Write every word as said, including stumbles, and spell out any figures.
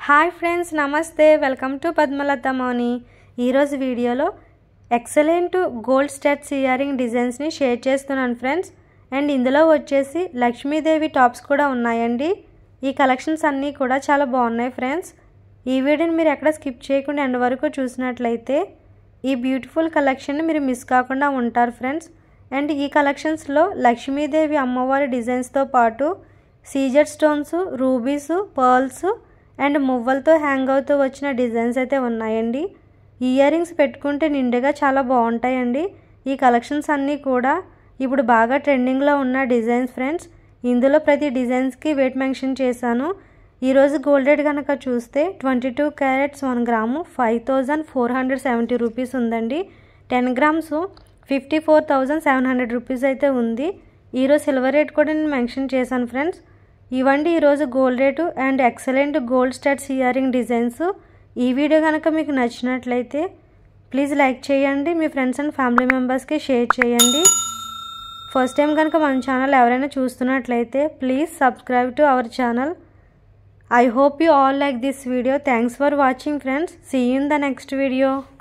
Hi friends, నమస్తే. Welcome to Padmalatha Mouni. ఈరోజు వీడియోలో excellent gold studs ear ring డిజైన్స్ని షేర్ చేస్తున్నాను ఫ్రెండ్స్. అండ్ ఇందులో వచ్చేసి లక్ష్మీదేవి టాప్స్ కూడా ఉన్నాయండి. ఈ కలెక్షన్స్ అన్నీ కూడా చాలా బాగున్నాయి ఫ్రెండ్స్. ఈ వీడియోని మీరు ఎక్కడ స్కిప్ చేయకుండా ఎండ్ వరకు చూసినట్లయితే ఈ బ్యూటిఫుల్ కలెక్షన్ని మీరు మిస్ కాకుండా ఉంటారు ఫ్రెండ్స్. అండ్ ఈ కలెక్షన్స్లో లక్ష్మీదేవి అమ్మవారి డిజైన్స్తో పాటు CZ stones, rubies, pearls and మువ్వలతో హ్యాంగ్ అవుతూ వచ్చిన డిజైన్స్ అయితే ఉన్నాయండి. ఇయర్ రింగ్స్ పెట్టుకుంటే నిండుగా చాలా బాగుంటాయండి. ఈ కలెక్షన్స్ అన్నీ కూడా ఇప్పుడు బాగా ట్రెండింగ్లో ఉన్న డిజైన్స్ ఫ్రెండ్స్. ఇందులో ప్రతి డిజైన్స్కి వెయిట్ మెన్షన్ చేశాను. ఈరోజు గోల్డ్ రేట్ కనుక చూస్తే twenty two carats one gram five thousand four hundred seventy rupees ఉందండి. Ten grams fifty four thousand seven hundred rupees అయితే ఉంది. ఈరోజు సిల్వర్ రేట్ కూడా నేను మెన్షన్ చేశాను ఫ్రెండ్స్. ఇవండి ఈరోజు gold rate and excellent gold studs ear ring designs. ఈ వీడియో కనుక మీకు నచ్చినట్లయితే ప్లీజ్ లైక్ చేయండి, మీ ఫ్రెండ్స్ అండ్ ఫ్యామిలీ మెంబర్స్కి షేర్ చేయండి. ఫస్ట్ టైం కనుక మన ఛానల్ ఎవరైనా చూస్తున్నట్లయితే please subscribe to our channel. I hope you all like this video. Thanks for watching friends. See you in the next video.